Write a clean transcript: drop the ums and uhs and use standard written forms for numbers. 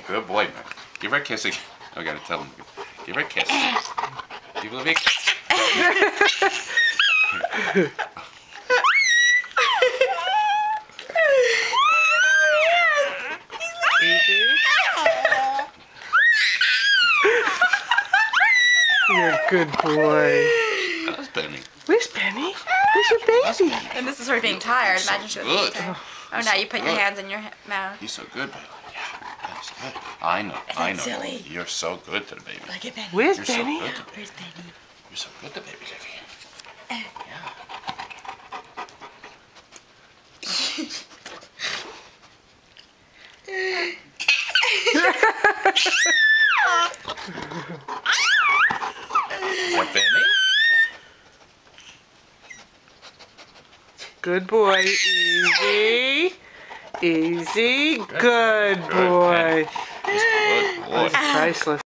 Good boy, man. Give her a kiss again. I gotta tell him. Give her a kiss. Give Olivia a kiss. You're a good boy. That's Benny. Where's Benny? Where's your baby? And this is her being tired. Imagine she was being Good. tired. Oh, now you put your hands in your mouth. He's so good, baby. Yeah, that's good. I know. I know. silly? You're so good to the baby. Look at Benny. Where's You're Benny? So good to Where's Benny? You're so good to baby Olivia. Yeah. Is that Benny? Good boy. Easy. Easy. Good boy. He's a good boy. That's priceless.